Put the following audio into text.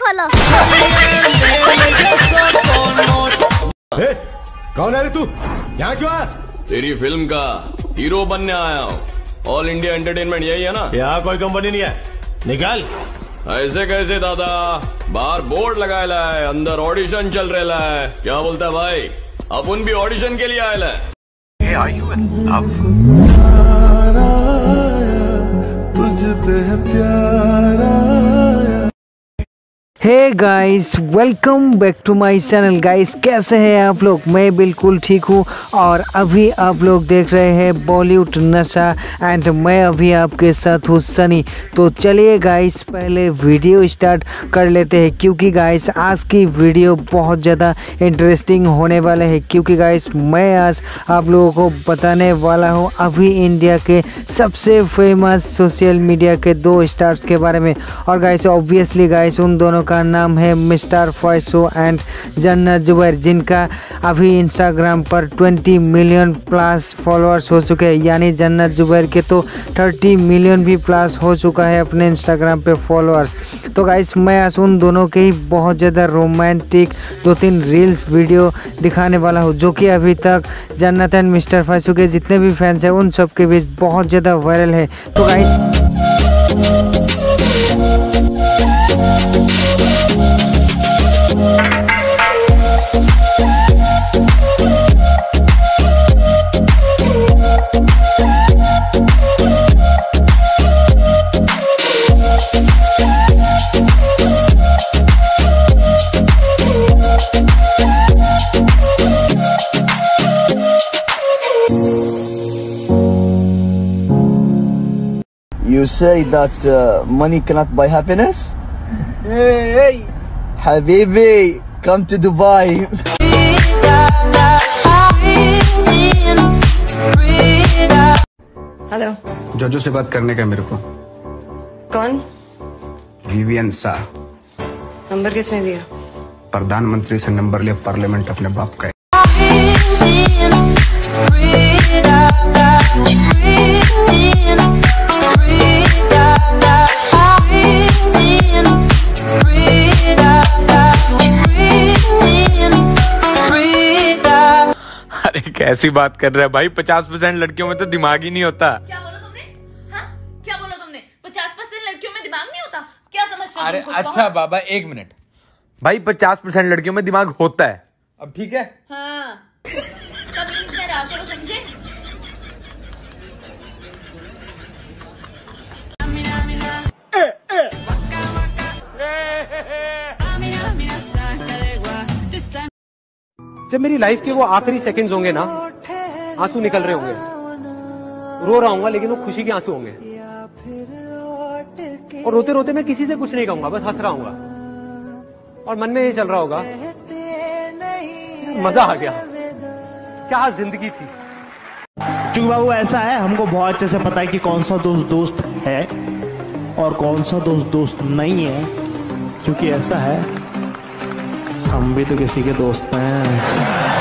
वाला। कौन है रे तू? यहाँ क्यों आया? तेरी फिल्म का हीरो बनने आया हूँ। ऑल इंडिया एंटरटेनमेंट यही है ना? यहाँ कोई कंपनी नहीं है, निकाल। ऐसे कैसे दादा? बाहर बोर्ड लगाया है, अंदर ऑडिशन चल रहा है। क्या बोलता है भाई? अपन भी ऑडिशन के लिए आया है। Hey, are you in love? तुझ पे प्यार आया। Hey guys, welcome back to my channel. Guys कैसे हैं आप लोग? मैं बिल्कुल ठीक हूँ और अभी आप लोग देख रहे हैं बॉलीवुड नशा एंड मैं अभी आपके साथ हूँ सनी। तो चलिए गाइस पहले वीडियो स्टार्ट कर लेते हैं, क्योंकि गाइस आज की वीडियो बहुत ज़्यादा इंटरेस्टिंग होने वाले है। क्योंकि गाइस मैं आज आप लोगों को बताने वाला हूँ अभी इंडिया के सबसे फेमस सोशल मीडिया के 2 स्टार्स के बारे में। और गाइस ऑब्वियसली गाइस उन दोनों का नाम है मिस्टर फैसू एंड जन्नत जुबैर, जिनका अभी इंस्टाग्राम पर 20 मिलियन प्लस फॉलोअर्स हो चुके हैं। यानी जन्नत जुबैर के तो 30 मिलियन भी प्लस हो चुका है अपने इंस्टाग्राम पे फॉलोअर्स। तो गाइस मैं आज उन दोनों के ही बहुत ज़्यादा रोमांटिक 2-3 रील्स वीडियो दिखाने वाला हूँ, जो कि अभी तक जन्नत एंड मिस्टर फैसू के जितने भी फैंस हैं उन सब के बीच बहुत ज़्यादा वायरल है। तो guys You say that money cannot buy happiness? hey. Habibi, come to Dubai. Hello, जोजो से बात करने का मेरे को। कौन? विवियन शाह। नंबर किसने दिया? प्रधानमंत्री से नंबर लिया, पार्लियामेंट अपने बाप का है। अरे कैसी बात कर रहा है भाई? 50% लड़कियों में तो दिमाग ही नहीं होता। क्या बोला तुमने? हाँ? क्या बोला तुमने? 50% लड़कियों में दिमाग नहीं होता? क्या समझते हो? अरे अच्छा बाबा, 1 मिनट भाई। 50% लड़कियों में दिमाग होता है। अब ठीक है? हाँ। तब इसमें रहा करो, समझे? जब मेरी लाइफ के वो आखिरी सेकंड्स होंगे ना, आंसू निकल रहे होंगे, रो रहा हूंगा लेकिन वो खुशी के आंसू होंगे, और रोते रोते मैं किसी से कुछ नहीं कहूंगा, बस हंस रहा हूंगा और मन में ये चल रहा होगा, मजा आ गया, क्या जिंदगी थी। क्योंकि बाबू ऐसा है, हमको बहुत अच्छे से पता है कि कौन सा दोस्त दोस्त है और कौन सा दोस्त दोस्त नहीं है। क्योंकि ऐसा है, हम भी तो किसी के दोस्त हैं।